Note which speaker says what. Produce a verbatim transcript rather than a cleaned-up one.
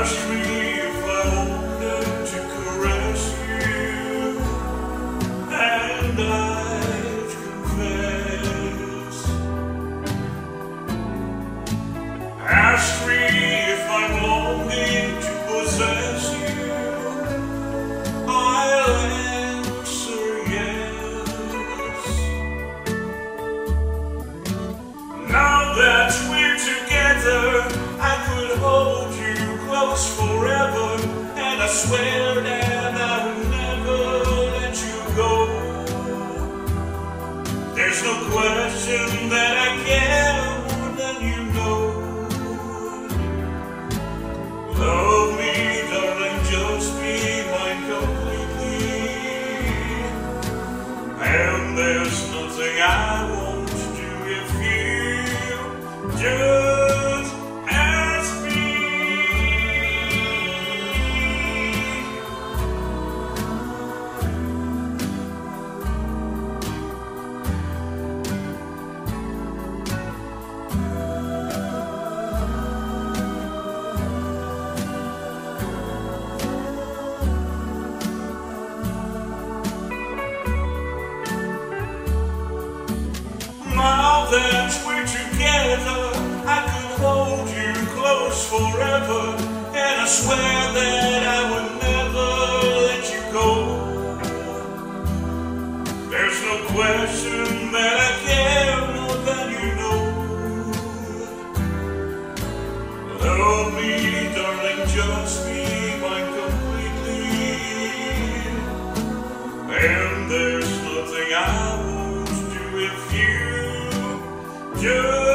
Speaker 1: Ask me if I wanted to caress you, and I'd confess. Ask me if I'm longing to possess you, I'll answer yes. Now that we're together, I could hold you close forever, and I swear that I will never let you go. There's no question that I care more than you know. Love me, darling, just be mine completely, and there's nothing I won't do if you just ask me. Now that we're together, I could hold you close forever, and I swear that I would never let you go. There's no question that I care more than you know. Love me, darling, just be mine completely, and there's nothing I won't do if you just